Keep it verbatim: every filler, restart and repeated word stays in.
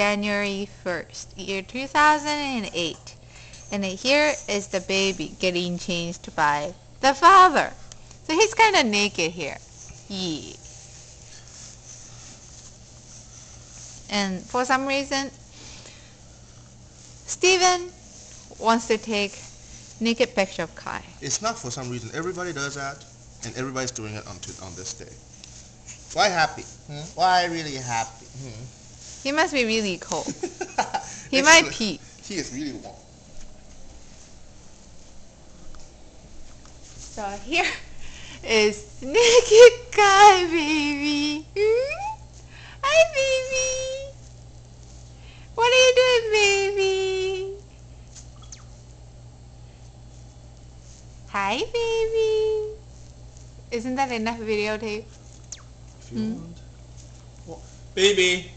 January first, year two thousand eight. And here is the baby getting changed by the father. So he's kind of naked here. Yeah. And for some reason, Steven wants to take naked picture of Kai. It's not for some reason. Everybody does that, and everybody's doing it on, to, on this day. Why happy? Hmm? Why really happy? Hmm? He must be really cold. He might pee. He is really warm. So here is naked Kai, baby. Hmm? Hi, baby. What are you doing, baby? Hi, baby. Isn't that enough videotape? If you Hmm? want. Well, baby.